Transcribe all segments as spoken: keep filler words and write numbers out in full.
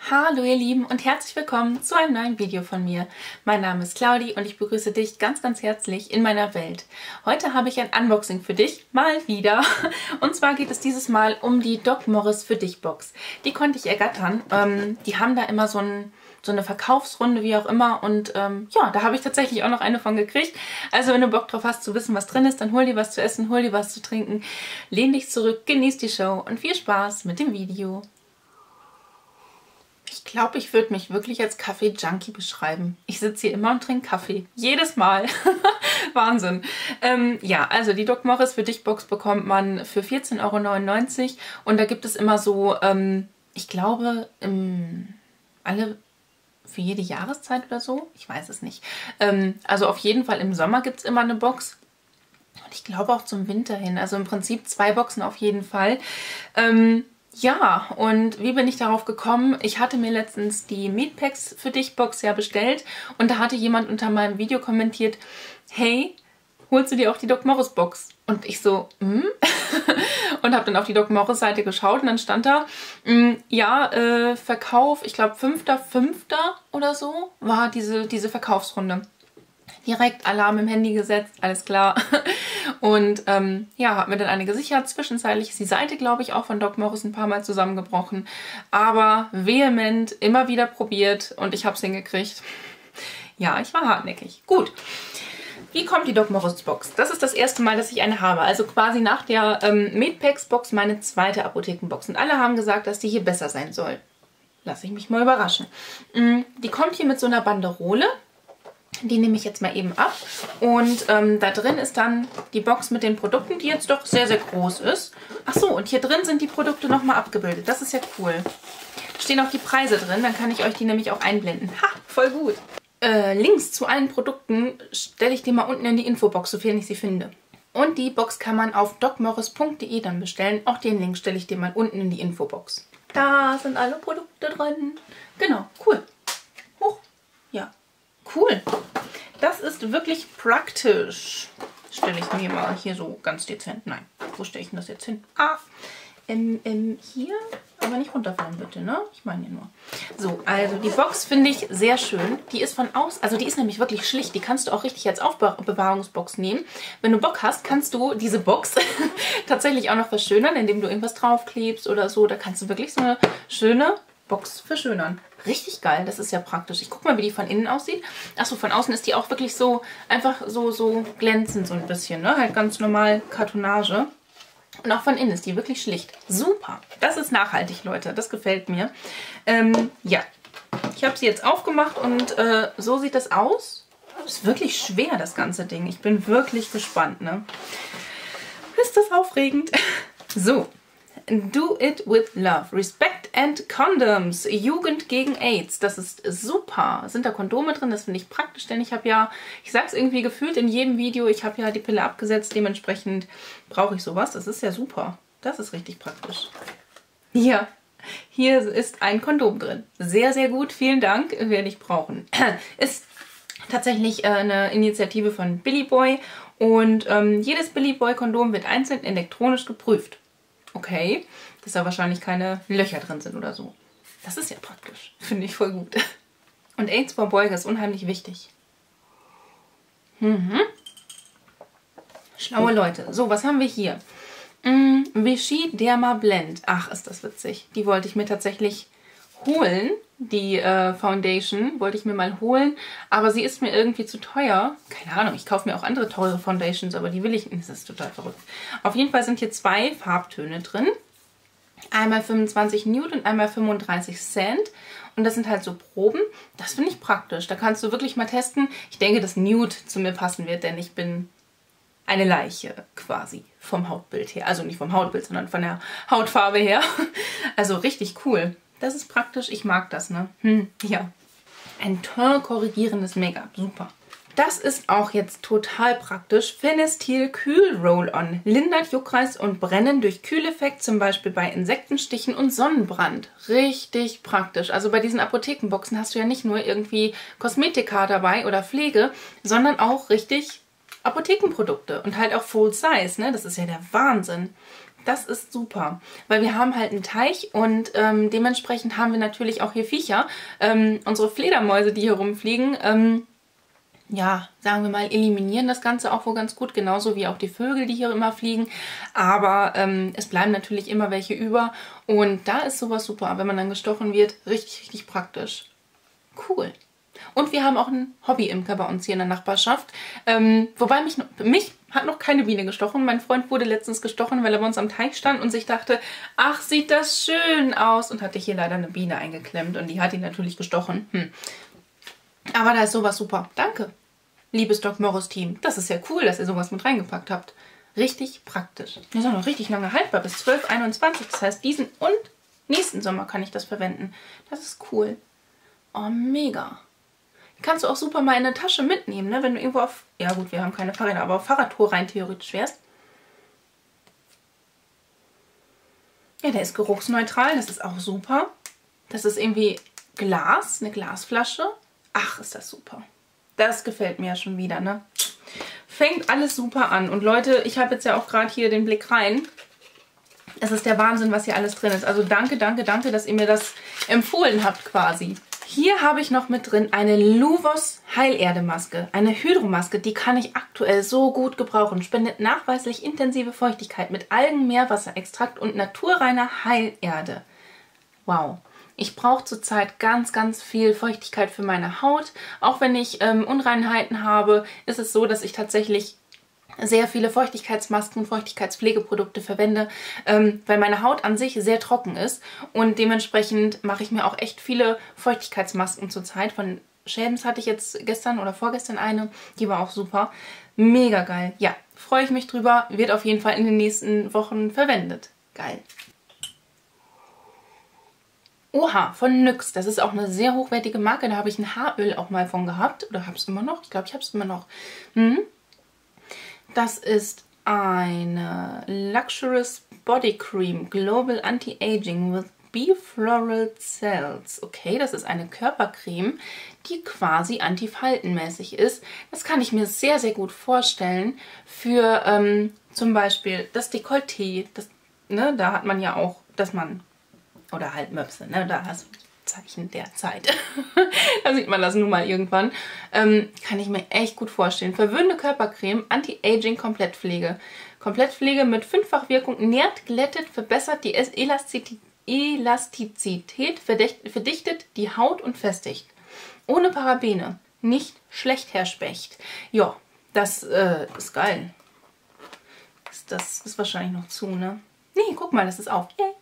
Hallo ihr Lieben und herzlich willkommen zu einem neuen Video von mir. Mein Name ist Claudi und ich begrüße dich ganz ganz herzlich in meiner Welt. Heute habe ich ein Unboxing für dich, mal wieder. Und zwar geht es dieses Mal um die Doc Morris für dich Box. Die konnte ich ergattern. Ähm, die haben da immer so, ein, so eine Verkaufsrunde, wie auch immer. Und ähm, ja, da habe ich tatsächlich auch noch eine von gekriegt. Also wenn du Bock drauf hast zu wissen, was drin ist, dann hol dir was zu essen, hol dir was zu trinken. Lehn dich zurück, genieß die Show und viel Spaß mit dem Video. Ich glaube, ich würde mich wirklich als Kaffee-Junkie beschreiben. Ich sitze hier immer und trinke Kaffee. Jedes Mal. Wahnsinn. Ähm, ja, also die Doc Morris für dich Box bekommt man für vierzehn Euro neunundneunzig. Und da gibt es immer so, ähm, ich glaube, im, alle für jede Jahreszeit oder so. Ich weiß es nicht. Ähm, also auf jeden Fall im Sommer gibt es immer eine Box. Und ich glaube auch zum Winter hin. Also im Prinzip zwei Boxen auf jeden Fall. Ähm, Ja, und wie bin ich darauf gekommen? Ich hatte mir letztens die Meatpacks für dich Box ja bestellt und da hatte jemand unter meinem Video kommentiert, hey, holst du dir auch die Doc Morris Box? Und ich so, hm? Und habe dann auf die Doc Morris Seite geschaut und dann stand da, mh, ja, äh, Verkauf, ich glaube fünfter fünfter oder so war diese, diese Verkaufsrunde. Direkt Alarm im Handy gesetzt, alles klar. Und ähm, ja, habe mir dann eine gesichert. Zwischenzeitlich ist die Seite, glaube ich, auch von Doc Morris ein paar Mal zusammengebrochen. Aber vehement immer wieder probiert und ich habe es hingekriegt. Ja, ich war hartnäckig. Gut. Wie kommt die Doc Morris Box? Das ist das erste Mal, dass ich eine habe. Also quasi nach der ähm, Medpacks Box meine zweite Apothekenbox. Und alle haben gesagt, dass die hier besser sein soll. Lass ich mich mal überraschen. Die kommt hier mit so einer Banderole. Die nehme ich jetzt mal eben ab. Und ähm, da drin ist dann die Box mit den Produkten, die jetzt doch sehr, sehr groß ist. Ach so, und hier drin sind die Produkte nochmal abgebildet. Das ist ja cool. Da stehen auch die Preise drin, dann kann ich euch die nämlich auch einblenden. Ha, voll gut. Äh, Links zu allen Produkten stelle ich dir mal unten in die Infobox, sofern ich sie finde. Und die Box kann man auf docmorris punkt de dann bestellen. Auch den Link stelle ich dir mal unten in die Infobox. Da sind alle Produkte drin. Genau, cool. Hoch. Ja. Cool. Das ist wirklich praktisch. Stelle ich mir mal hier so ganz dezent. Nein, wo stelle ich denn das jetzt hin? Ah, ähm, ähm, hier. Aber nicht runterfallen bitte, ne? Ich meine ja nur. So, also die Box finde ich sehr schön. Die ist von außen, also die ist nämlich wirklich schlicht. Die kannst du auch richtig als Aufbewahrungsbox nehmen. Wenn du Bock hast, kannst du diese Box tatsächlich auch noch verschönern, indem du irgendwas draufklebst oder so. Da kannst du wirklich so eine schöne Box verschönern. Richtig geil, das ist ja praktisch. Ich gucke mal, wie die von innen aussieht. Achso, von außen ist die auch wirklich so, einfach so, so glänzend so ein bisschen, ne? Halt ganz normal Kartonage. Und auch von innen ist die wirklich schlicht. Super. Das ist nachhaltig, Leute. Das gefällt mir. Ähm, ja. Ich habe sie jetzt aufgemacht und äh, so sieht das aus. Ist wirklich schwer, das ganze Ding. Ich bin wirklich gespannt, ne? Ist das aufregend? So. Do it with love. Respect and Condoms. Jugend gegen AIDS. Das ist super. Sind da Kondome drin? Das finde ich praktisch, denn ich habe ja, ich sage es irgendwie gefühlt in jedem Video, ich habe ja die Pille abgesetzt. Dementsprechend brauche ich sowas. Das ist ja super. Das ist richtig praktisch. Ja, hier ist ein Kondom drin. Sehr, sehr gut. Vielen Dank. Werde ich brauchen. Ist tatsächlich eine Initiative von Billy Boy. Und ähm, jedes Billy Boy Kondom wird einzeln elektronisch geprüft. Okay, dass da wahrscheinlich keine Löcher drin sind oder so. Das ist ja praktisch. Finde ich voll gut. Und AIDS vorbeugen ist unheimlich wichtig. Mhm. Schlaue Leute. So, was haben wir hier? Mm, Vichy Derma Blend. Ach, ist das witzig. Die wollte ich mir tatsächlich holen. Die äh, Foundation wollte ich mir mal holen. Aber sie ist mir irgendwie zu teuer. Keine Ahnung, ich kaufe mir auch andere teure Foundations, aber die will ich nicht. Das ist total verrückt. Auf jeden Fall sind hier zwei Farbtöne drin. Einmal fünfundzwanzig Nude und einmal fünfunddreißig Sand. Und das sind halt so Proben. Das finde ich praktisch. Da kannst du wirklich mal testen. Ich denke, dass Nude zu mir passen wird, denn ich bin eine Leiche quasi vom Hautbild her. Also nicht vom Hautbild, sondern von der Hautfarbe her. Also richtig cool. Das ist praktisch. Ich mag das, ne? Hm, ja. Ein Teint-korrigierendes Make-up. Super. Das ist auch jetzt total praktisch. Fenestil Kühl Roll-On. Lindert Juckreiz und Brennen durch Kühleffekt, zum Beispiel bei Insektenstichen und Sonnenbrand. Richtig praktisch. Also bei diesen Apothekenboxen hast du ja nicht nur irgendwie Kosmetika dabei oder Pflege, sondern auch richtig Apothekenprodukte. Und halt auch Full Size, ne? Das ist ja der Wahnsinn. Das ist super, weil wir haben halt einen Teich und ähm, dementsprechend haben wir natürlich auch hier Viecher. Ähm, unsere Fledermäuse, die hier rumfliegen, ähm, ja, sagen wir mal, eliminieren das Ganze auch wohl ganz gut, genauso wie auch die Vögel, die hier immer fliegen. Aber ähm, es bleiben natürlich immer welche über und da ist sowas super, wenn man dann gestochen wird, richtig, richtig praktisch. Cool. Und wir haben auch einen Hobby-Imker bei uns hier in der Nachbarschaft. Ähm, wobei mich, mich hat noch keine Biene gestochen. Mein Freund wurde letztens gestochen, weil er bei uns am Teich stand und sich dachte, ach, sieht das schön aus. Und hatte hier leider eine Biene eingeklemmt und die hat ihn natürlich gestochen. Hm. Aber da ist sowas super. Danke, liebes Doc Morris Team. Das ist ja cool, dass ihr sowas mit reingepackt habt. Richtig praktisch. Das ist auch noch richtig lange haltbar, bis zwölf einundzwanzig. Das heißt, diesen und nächsten Sommer kann ich das verwenden. Das ist cool. Oh, mega. Kannst du auch super mal in eine Tasche mitnehmen, ne? Wenn du irgendwo auf, ja gut, wir haben keine Fahrräder, aber auf Fahrradtour rein theoretisch wärst. Ja, der ist geruchsneutral, das ist auch super. Das ist irgendwie Glas, eine Glasflasche. Ach, ist das super. Das gefällt mir ja schon wieder, ne? Fängt alles super an. Und Leute, ich habe jetzt ja auch gerade hier den Blick rein. Es ist der Wahnsinn, was hier alles drin ist. Also danke, danke, danke, dass ihr mir das empfohlen habt quasi. Hier habe ich noch mit drin eine Luvos Heilerde-Maske. Eine Hydromaske, die kann ich aktuell so gut gebrauchen. Spendet nachweislich intensive Feuchtigkeit mit Algen, Meerwasserextrakt und naturreiner Heilerde. Wow. Ich brauche zurzeit ganz, ganz viel Feuchtigkeit für meine Haut. Auch wenn ich ähm, Unreinheiten habe, ist es so, dass ich tatsächlich sehr viele Feuchtigkeitsmasken und Feuchtigkeitspflegeprodukte verwende, ähm, weil meine Haut an sich sehr trocken ist und dementsprechend mache ich mir auch echt viele Feuchtigkeitsmasken zurzeit. Von Schäbens hatte ich jetzt gestern oder vorgestern eine, die war auch super. Mega geil. Ja, freue ich mich drüber. Wird auf jeden Fall in den nächsten Wochen verwendet. Geil. Oha, von Nyx. Das ist auch eine sehr hochwertige Marke. Da habe ich ein Haaröl auch mal von gehabt. Oder habe es immer noch? Ich glaube, ich habe es immer noch. Hm? Das ist eine Luxurious Body Cream Global Anti-Aging with Bee-Floral Cells. Okay, das ist eine Körpercreme, die quasi antifaltenmäßig ist. Das kann ich mir sehr, sehr gut vorstellen für ähm, zum Beispiel das Dekolleté. Das, ne, da hat man ja auch, dass man, oder halt Möpse, ne, da hast du Zeichen der Zeit. Da sieht man das nun mal irgendwann. Ähm, kann ich mir echt gut vorstellen. Verwöhnende Körpercreme, Anti-Aging Komplettpflege. Komplettpflege mit Fünffachwirkung, nährt, glättet, verbessert die Elastizität, Elastizität verdichtet die Haut und festigt. Ohne Parabene. Nicht schlecht, Herr Specht. Ja, das äh, ist geil. Das, das ist wahrscheinlich noch zu, ne? Nee, guck mal, das ist auf. Yay.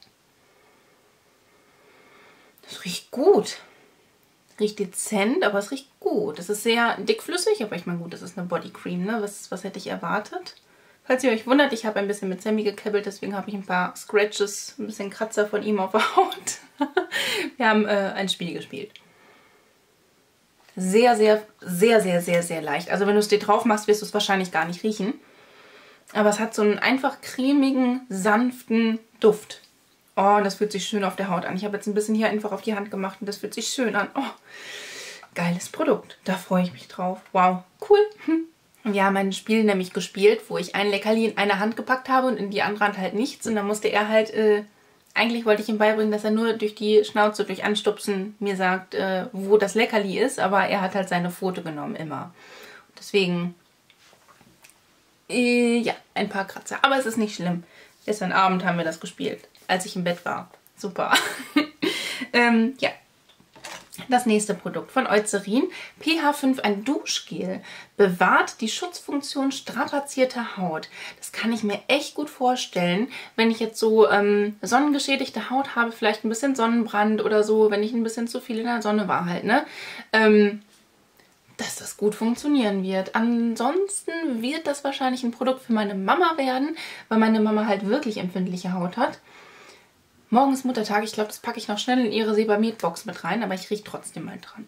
Das riecht gut. Riecht dezent, aber es riecht gut. Es ist sehr dickflüssig, aber ich meine, gut, das ist eine Bodycream, ne? Was, was hätte ich erwartet? Falls ihr euch wundert, ich habe ein bisschen mit Sammy gekebbelt, deswegen habe ich ein paar Scratches, ein bisschen Kratzer von ihm auf der Haut. Wir haben äh, ein Spiel gespielt. Sehr, sehr, sehr, sehr, sehr, sehr leicht. Also wenn du es dir drauf machst, wirst du es wahrscheinlich gar nicht riechen. Aber es hat so einen einfach cremigen, sanften Duft. Oh, und das fühlt sich schön auf der Haut an. Ich habe jetzt ein bisschen hier einfach auf die Hand gemacht und das fühlt sich schön an. Oh, geiles Produkt. Da freue ich mich drauf. Wow, cool. Hm. Wir haben ein Spiel nämlich gespielt, wo ich ein Leckerli in eine Hand gepackt habe und in die andere Hand halt nichts. Und dann musste er halt, äh, eigentlich wollte ich ihm beibringen, dass er nur durch die Schnauze, durch Anstupsen mir sagt, äh, wo das Leckerli ist. Aber er hat halt seine Pfote genommen immer. Deswegen, äh, ja, ein paar Kratzer. Aber es ist nicht schlimm. Gestern Abend haben wir das gespielt, als ich im Bett war. Super. ähm, ja. Das nächste Produkt von Eucerin. P H fünf, ein Duschgel. Bewahrt die Schutzfunktion strapazierter Haut. Das kann ich mir echt gut vorstellen, wenn ich jetzt so ähm, sonnengeschädigte Haut habe, vielleicht ein bisschen Sonnenbrand oder so, wenn ich ein bisschen zu viel in der Sonne war halt, ne? Ähm, dass das gut funktionieren wird. Ansonsten wird das wahrscheinlich ein Produkt für meine Mama werden, weil meine Mama halt wirklich empfindliche Haut hat. Morgen ist Muttertag. Ich glaube, das packe ich noch schnell in ihre Sebamed-Box mit rein, aber ich rieche trotzdem mal dran.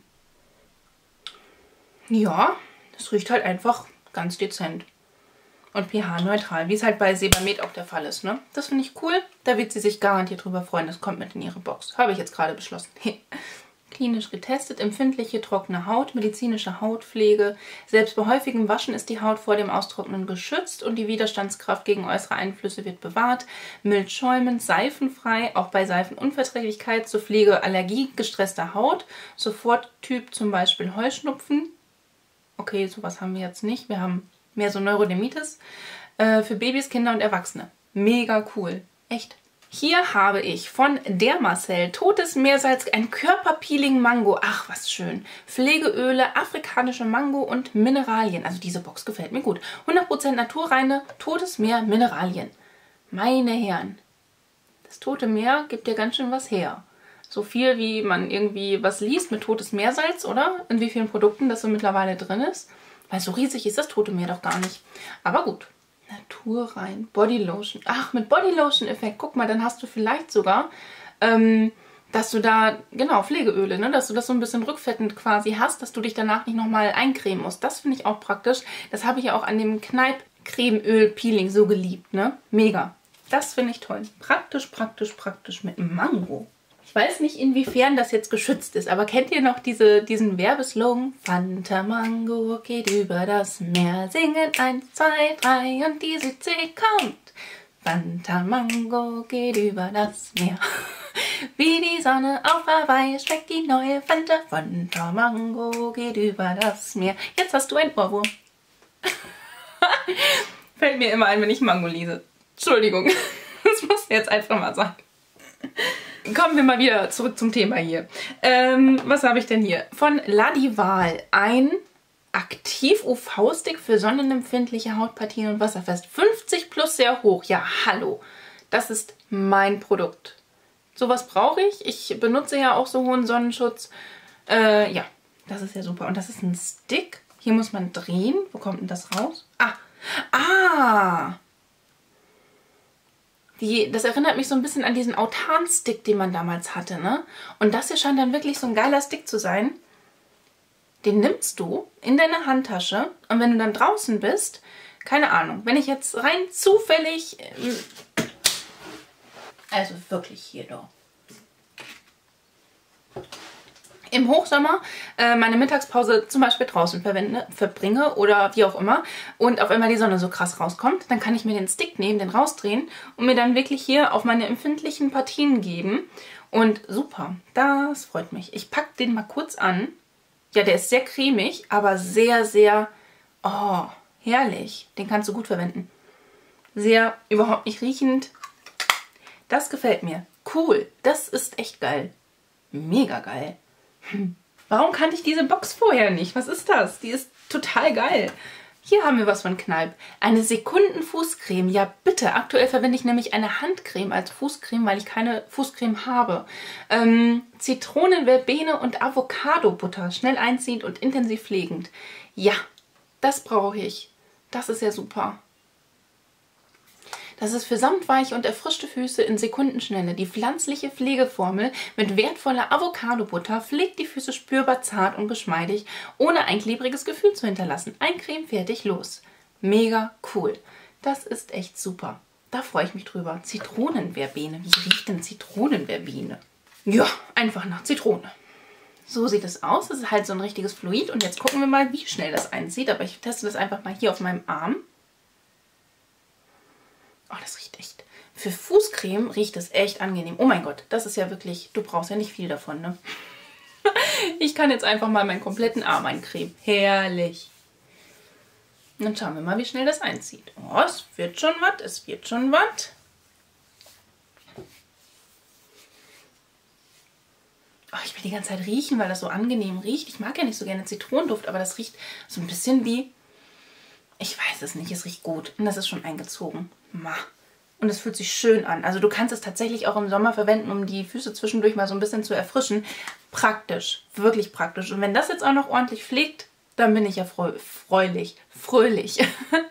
Ja, das riecht halt einfach ganz dezent. Und pH-neutral, wie es halt bei Sebamed auch der Fall ist, ne? Das finde ich cool. Da wird sie sich garantiert drüber freuen. Das kommt mit in ihre Box. Habe ich jetzt gerade beschlossen. Klinisch getestet, empfindliche, trockene Haut, medizinische Hautpflege. Selbst bei häufigem Waschen ist die Haut vor dem Austrocknen geschützt und die Widerstandskraft gegen äußere Einflüsse wird bewahrt. Mild schäumend, seifenfrei, auch bei Seifenunverträglichkeit, zur Pflege allergiegestresster Haut. Soforttyp zum Beispiel Heuschnupfen. Okay, sowas haben wir jetzt nicht. Wir haben mehr so Neurodermitis. Äh, für Babys, Kinder und Erwachsene. Mega cool. Echt. Hier habe ich von Dermacell totes Meersalz, ein Körperpeeling Mango. Ach, was schön. Pflegeöle, afrikanische Mango und Mineralien. Also diese Box gefällt mir gut. hundert Prozent naturreine, totes Meer, Mineralien. Meine Herren, das Tote Meer gibt ja ganz schön was her. So viel, wie man irgendwie was liest mit totes Meersalz, oder? In wie vielen Produkten das so mittlerweile drin ist. Weil so riesig ist das Tote Meer doch gar nicht. Aber gut. Naturrein, Bodylotion. Ach, mit Bodylotion-Effekt. Guck mal, dann hast du vielleicht sogar, ähm, dass du da, genau, Pflegeöle, ne? Dass du das so ein bisschen rückfettend quasi hast, dass du dich danach nicht nochmal eincremen musst. Das finde ich auch praktisch. Das habe ich ja auch an dem Kneipp-Cremeöl-Peeling so geliebt, ne? Mega. Das finde ich toll. Praktisch, praktisch, praktisch mit Mango. Ich weiß nicht, inwiefern das jetzt geschützt ist, aber kennt ihr noch diese, diesen Werbeslogan? Fanta Mango geht über das Meer, singen eins, zwei, drei und die Südsee kommt. Fanta Mango geht über das Meer. Wie die Sonne auf Hawaii schmeckt die neue Fanta. Fanta Mango geht über das Meer. Jetzt hast du ein Ohrwurm. Fällt mir immer ein, wenn ich Mango lese. Entschuldigung, das muss jetzt einfach mal sein. Kommen wir mal wieder zurück zum Thema hier. Ähm, was habe ich denn hier? Von Ladival. Ein Aktiv-U V-Stick für sonnenempfindliche Hautpartien und wasserfest. fünfzig plus sehr hoch. Ja, hallo. Das ist mein Produkt. Sowas brauche ich. Ich benutze ja auch so hohen Sonnenschutz. Äh, ja, das ist ja super. Und das ist ein Stick. Hier muss man drehen. Wo kommt denn das raus? Ah, ah. Die, das erinnert mich so ein bisschen an diesen Autan-Stick, den man damals hatte, ne? Und das hier scheint dann wirklich so ein geiler Stick zu sein. Den nimmst du in deine Handtasche und wenn du dann draußen bist, keine Ahnung, wenn ich jetzt rein zufällig, also wirklich hier doch, im Hochsommer äh, meine Mittagspause zum Beispiel draußen verwende, verbringe oder wie auch immer und auf einmal die Sonne so krass rauskommt, dann kann ich mir den Stick nehmen, den rausdrehen und mir dann wirklich hier auf meine empfindlichen Partien geben. Und super, das freut mich. Ich packe den mal kurz an. Ja, der ist sehr cremig, aber sehr, sehr, oh, herrlich. Den kannst du gut verwenden. Sehr, überhaupt nicht riechend. Das gefällt mir. Cool, das ist echt geil. Mega geil. Hm. Warum kannte ich diese Box vorher nicht? Was ist das? Die ist total geil. Hier haben wir was von Kneipp. Eine Sekundenfußcreme. Ja, bitte. Aktuell verwende ich nämlich eine Handcreme als Fußcreme, weil ich keine Fußcreme habe. Ähm, Zitronen, Verbene und Avocado-Butter. Schnell einziehend und intensiv pflegend. Ja, das brauche ich. Das ist ja super. Das ist für samtweiche und erfrischte Füße in Sekundenschnelle. Die pflanzliche Pflegeformel mit wertvoller Avocado-Butter pflegt die Füße spürbar zart und geschmeidig, ohne ein klebriges Gefühl zu hinterlassen. Eincremen, fertig, los. Mega cool. Das ist echt super. Da freue ich mich drüber. Zitronenverbene. Wie riecht denn Zitronenverbene? Ja, einfach nach Zitrone. So sieht es aus. Das ist halt so ein richtiges Fluid. Und jetzt gucken wir mal, wie schnell das einzieht. Aber ich teste das einfach mal hier auf meinem Arm. Oh, das riecht echt. Für Fußcreme riecht es echt angenehm. Oh mein Gott, das ist ja wirklich, du brauchst ja nicht viel davon, ne? Ich kann jetzt einfach mal meinen kompletten Arm eincremen. Herrlich. Und dann schauen wir mal, wie schnell das einzieht. Oh, es wird schon was, es wird schon was. Oh, ich will die ganze Zeit riechen, weil das so angenehm riecht. Ich mag ja nicht so gerne Zitronenduft, aber das riecht so ein bisschen wie... Ich weiß es nicht, es riecht gut. Und das ist schon eingezogen. Und es fühlt sich schön an. Also du kannst es tatsächlich auch im Sommer verwenden, um die Füße zwischendurch mal so ein bisschen zu erfrischen. Praktisch, wirklich praktisch. Und wenn das jetzt auch noch ordentlich pflegt, dann bin ich ja freulich, fröhlich.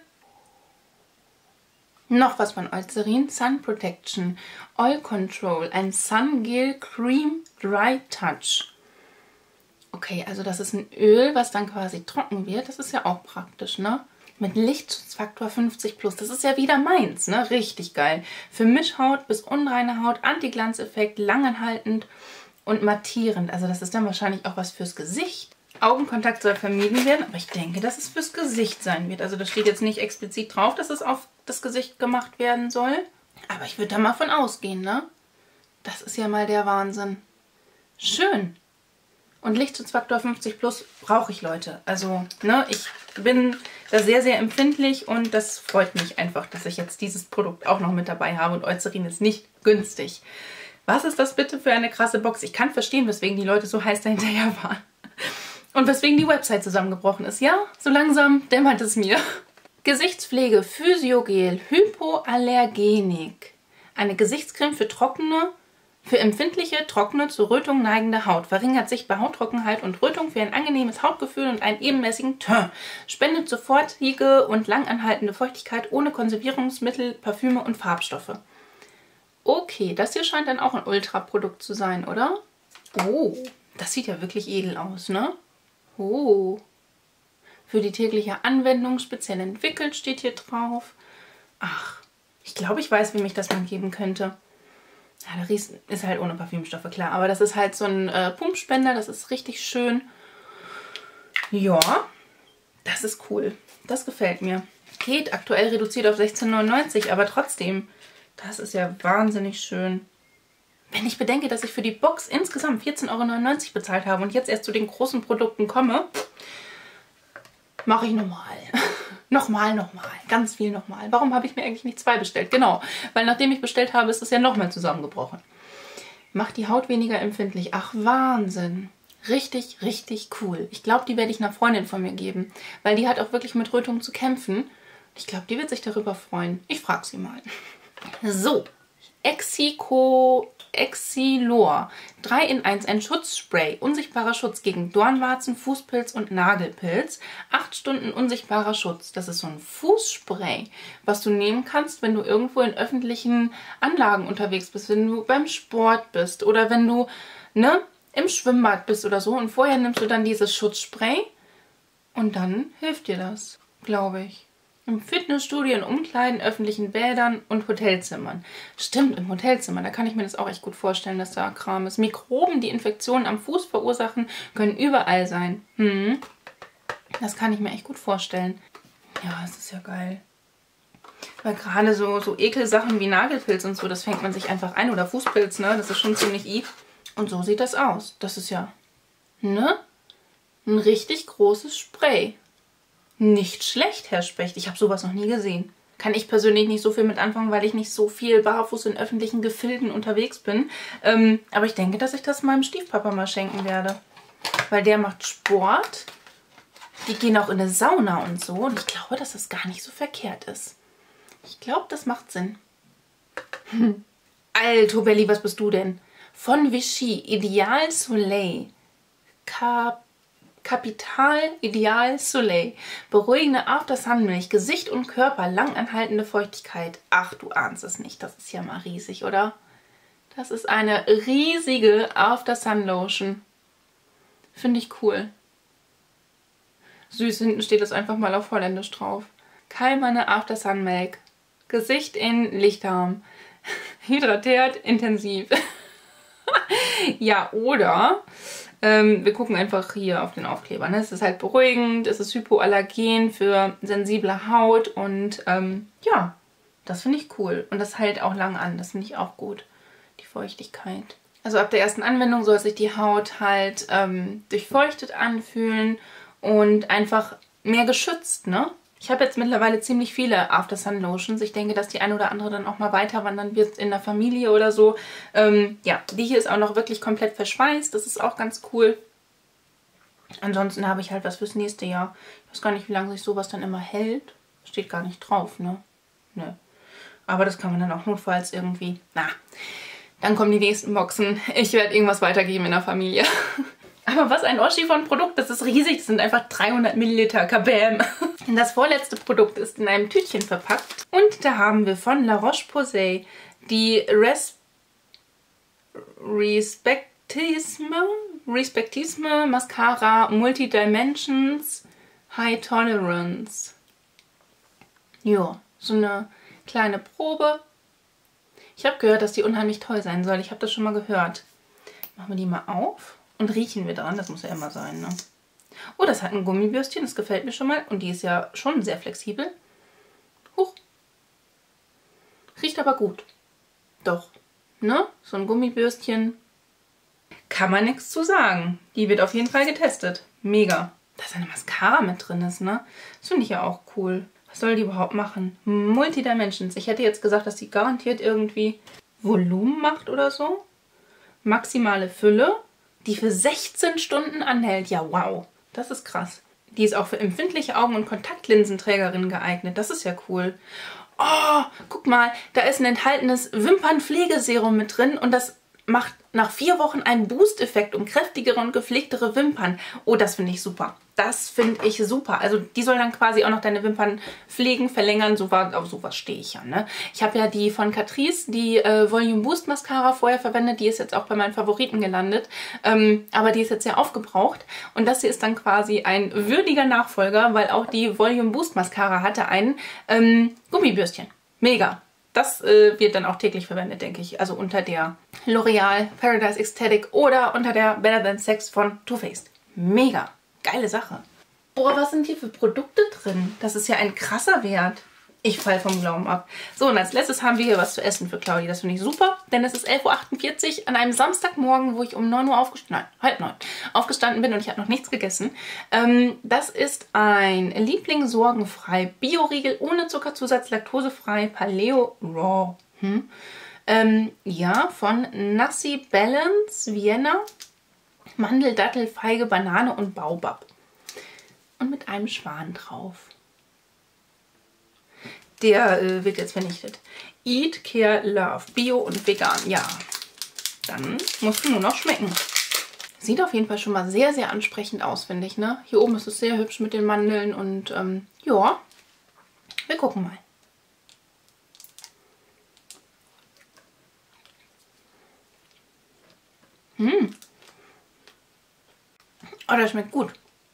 Noch was von Eucerin, Sun Protection, Oil Control, ein Sun Gel Cream Dry Touch. Okay, also das ist ein Öl, was dann quasi trocken wird. Das ist ja auch praktisch, ne? Mit Lichtschutzfaktor fünfzig plus. Das ist ja wieder meins, ne? Richtig geil. Für Mischhaut bis unreine Haut, Anti-Glanzeffekt, langanhaltend. und mattierend. Also das ist dann wahrscheinlich auch was fürs Gesicht. Augenkontakt soll vermieden werden, aber ich denke, dass es fürs Gesicht sein wird. Also das steht jetzt nicht explizit drauf, dass es auf das Gesicht gemacht werden soll. Aber ich würde da mal von ausgehen, ne? Das ist ja mal der Wahnsinn. Schön. Und Lichtschutzfaktor fünfzig plus brauche ich, Leute. Also, ne, ich bin da sehr, sehr empfindlich und das freut mich einfach, dass ich jetzt dieses Produkt auch noch mit dabei habe und Eucerin ist nicht günstig. Was ist das bitte für eine krasse Box? Ich kann verstehen, weswegen die Leute so heiß dahinterher waren. Und weswegen die Website zusammengebrochen ist. Ja, so langsam dämmert es mir. Gesichtspflege Physiogel Hypoallergenik. Eine Gesichtscreme für trockene, für empfindliche, trockene, zu Rötung neigende Haut. Verringert sichtbar Hauttrockenheit und Rötung für ein angenehmes Hautgefühl und einen ebenmäßigen Teint. Spendet sofortige und langanhaltende Feuchtigkeit ohne Konservierungsmittel, Parfüme und Farbstoffe. Okay, das hier scheint dann auch ein Ultra-Produkt zu sein, oder? Oh, das sieht ja wirklich edel aus, ne? Oh. Für die tägliche Anwendung speziell entwickelt steht hier drauf. Ach, ich glaube, ich weiß, wem ich das mal geben könnte. Ja, der Ries ist halt ohne Parfümstoffe, klar. Aber das ist halt so ein äh, Pumpspender, das ist richtig schön. Ja, das ist cool. Das gefällt mir. Geht aktuell reduziert auf sechzehn neunundneunzig, aber trotzdem, das ist ja wahnsinnig schön. Wenn ich bedenke, dass ich für die Box insgesamt vierzehn Euro neunundneunzig bezahlt habe und jetzt erst zu den großen Produkten komme, mache ich nochmal. Nochmal, nochmal. Ganz viel nochmal. Warum habe ich mir eigentlich nicht zwei bestellt? Genau, weil nachdem ich bestellt habe, ist es ja nochmal zusammengebrochen. Macht die Haut weniger empfindlich. Ach, Wahnsinn. Richtig, richtig cool. Ich glaube, die werde ich einer Freundin von mir geben, weil die hat auch wirklich mit Rötungen zu kämpfen. Ich glaube, die wird sich darüber freuen. Ich frage sie mal. So, Exico... Exilor drei in eins, ein Schutzspray, unsichtbarer Schutz gegen Dornwarzen, Fußpilz und Nagelpilz. acht Stunden unsichtbarer Schutz. Das ist so ein Fußspray, was du nehmen kannst, wenn du irgendwo in öffentlichen Anlagen unterwegs bist, wenn du beim Sport bist oder wenn du ne, im Schwimmbad bist oder so. Und vorher nimmst du dann dieses Schutzspray und dann hilft dir das, glaube ich. Im Fitnessstudio, in Umkleiden, öffentlichen Bädern und Hotelzimmern. Stimmt, im Hotelzimmer, da kann ich mir das auch echt gut vorstellen, dass da Kram ist. Mikroben, die Infektionen am Fuß verursachen, können überall sein. Hm. Das kann ich mir echt gut vorstellen. Ja, das ist ja geil. Weil gerade so, so Ekelsachen wie Nagelpilz und so, das fängt man sich einfach ein. Oder Fußpilz, ne? Das ist schon ziemlich i. Und so sieht das aus. Das ist ja, ne? Ein richtig großes Spray. Nicht schlecht, Herr Specht. Ich habe sowas noch nie gesehen. Kann ich persönlich nicht so viel mit anfangen, weil ich nicht so viel barfuß in öffentlichen Gefilden unterwegs bin. Ähm, aber ich denke, dass ich das meinem Stiefpapa mal schenken werde. Weil der macht Sport. Die gehen auch in eine Sauna und so. Und ich glaube, dass das gar nicht so verkehrt ist. Ich glaube, das macht Sinn. Hm. Alto Belli, was bist du denn? Von Vichy, Ideal Soleil. Cap Kapital Ideal Soleil. Beruhigende After-Sun-Milch, Gesicht und Körper, langanhaltende Feuchtigkeit. Ach, du ahnst es nicht. Das ist ja mal riesig, oder? Das ist eine riesige After-Sun-Lotion. Finde ich cool. Süß, hinten steht es einfach mal auf Holländisch drauf. Kalmane After-Sun-Milk. Gesicht in Lichtarm. Hydratiert intensiv. Ja, oder... Ähm, wir gucken einfach hier auf den Aufkleber. Ne? Es ist halt beruhigend, es ist hypoallergen für sensible Haut und ähm, ja, das finde ich cool. Und das hält auch lang an, das finde ich auch gut, die Feuchtigkeit. Also ab der ersten Anwendung soll sich die Haut halt ähm, durchfeuchtet anfühlen und einfach mehr geschützt, ne? Ich habe jetzt mittlerweile ziemlich viele After-Sun-Lotions. Ich denke, dass die eine oder andere dann auch mal weiter wandern wird in der Familie oder so. Ähm, ja, die hier ist auch noch wirklich komplett verschweißt. Das ist auch ganz cool. Ansonsten habe ich halt was fürs nächste Jahr. Ich weiß gar nicht, wie lange sich sowas dann immer hält. Steht gar nicht drauf, ne? Ne. Aber das kann man dann auch notfalls irgendwie... Na, dann kommen die nächsten Boxen. Ich werde irgendwas weitergeben in der Familie. Aber was ein Oschi von Produkt, das ist riesig, das sind einfach dreihundert Milliliter, kabam. Das vorletzte Produkt ist in einem Tütchen verpackt und da haben wir von La Roche-Posay die Res Respectisme, Respectisme Mascara Multidimensions High Tolerance. Ja, so eine kleine Probe. Ich habe gehört, dass die unheimlich toll sein soll, ich habe das schon mal gehört. Machen wir die mal auf und riechen wir dran. Das muss ja immer sein, ne? Oh, das hat ein Gummibürstchen, das gefällt mir schon mal. Und die ist ja schon sehr flexibel. Huch. Riecht aber gut. Doch, ne? So ein Gummibürstchen. Kann man nichts zu sagen. Die wird auf jeden Fall getestet. Mega. Da ist eine Mascara mit drin ist, ne? Das finde ich ja auch cool. Was soll die überhaupt machen? Multidimensions. Ich hätte jetzt gesagt, dass die garantiert irgendwie Volumen macht oder so. Maximale Fülle, die für sechzehn Stunden anhält. Ja, wow. Das ist krass. Die ist auch für empfindliche Augen- und Kontaktlinsenträgerinnen geeignet. Das ist ja cool. Oh, guck mal, da ist ein enthaltenes Wimpernpflegeserum mit drin und das macht nach vier Wochen einen Boost-Effekt um kräftigere und gepflegtere Wimpern. Oh, das finde ich super. Das finde ich super. Also die soll dann quasi auch noch deine Wimpern pflegen, verlängern. So was, auf sowas stehe ich ja. Ne? Ich habe ja die von Catrice, die äh, Volume Boost Mascara vorher verwendet. Die ist jetzt auch bei meinen Favoriten gelandet. Ähm, aber die ist jetzt sehr aufgebraucht. Und das hier ist dann quasi ein würdiger Nachfolger, weil auch die Volume Boost Mascara hatte ein ähm, Gummibürstchen. Mega. Das äh, wird dann auch täglich verwendet, denke ich. Also unter der L'Oreal Paradise Ecstatic oder unter der Better Than Sex von Too Faced. Mega. Geile Sache. Boah, was sind hier für Produkte drin? Das ist ja ein krasser Wert. Ich falle vom Glauben ab. So, und als letztes haben wir hier was zu essen für Claudi. Das finde ich super, denn es ist elf Uhr achtundvierzig an einem Samstagmorgen, wo ich um neun Uhr aufgestanden, nein, halb neun, aufgestanden bin und ich habe noch nichts gegessen. Ähm, das ist ein Liebling sorgenfrei Bioriegel ohne Zuckerzusatz, laktosefrei, Paleo Raw. Hm? Ähm, ja, von Nasi Balance Vienna. Mandel, Dattel, Feige, Banane und Baobab. Und mit einem Schwan drauf. Der äh, wird jetzt vernichtet. Eat, Care, Love. Bio und vegan. Ja, dann musst du nur noch schmecken. Sieht auf jeden Fall schon mal sehr, sehr ansprechend aus, finde ich. Ne? Hier oben ist es sehr hübsch mit den Mandeln. Und ähm, ja, wir gucken mal. Hm. Oh, das schmeckt gut.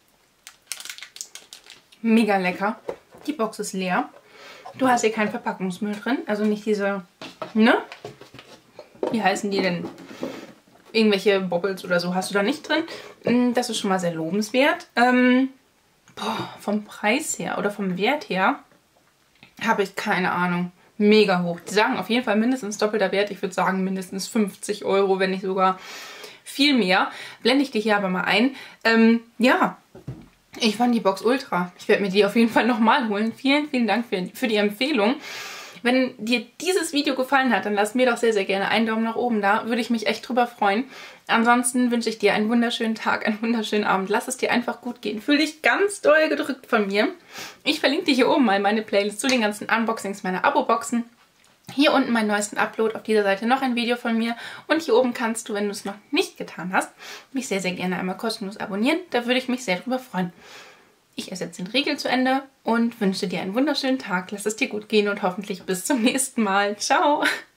Mega lecker. Die Box ist leer. Du hast hier keinen Verpackungsmüll drin. Also nicht diese, ne? Wie heißen die denn? Irgendwelche Bobbles oder so hast du da nicht drin. Das ist schon mal sehr lobenswert. Ähm, boah, vom Preis her oder vom Wert her habe ich keine Ahnung. Mega hoch. Die sagen auf jeden Fall mindestens doppelter Wert. Ich würde sagen mindestens fünfzig Euro, wenn nicht sogar viel mehr. Blende ich dir hier aber mal ein. Ähm, ja, ich fand die Box ultra. Ich werde mir die auf jeden Fall nochmal holen. Vielen, vielen Dank für, für die Empfehlung. Wenn dir dieses Video gefallen hat, dann lass mir doch sehr, sehr gerne einen Daumen nach oben da. Würde ich mich echt drüber freuen. Ansonsten wünsche ich dir einen wunderschönen Tag, einen wunderschönen Abend. Lass es dir einfach gut gehen. Fühl dich ganz doll gedrückt von mir. Ich verlinke dir hier oben mal meine Playlist zu den ganzen Unboxings meiner Abo-Boxen. Hier unten meinen neuesten Upload, auf dieser Seite noch ein Video von mir. Und hier oben kannst du, wenn du es noch nicht getan hast, mich sehr, sehr gerne einmal kostenlos abonnieren. Da würde ich mich sehr drüber freuen. Ich esse jetzt den Riegel zu Ende und wünsche dir einen wunderschönen Tag. Lass es dir gut gehen und hoffentlich bis zum nächsten Mal. Ciao!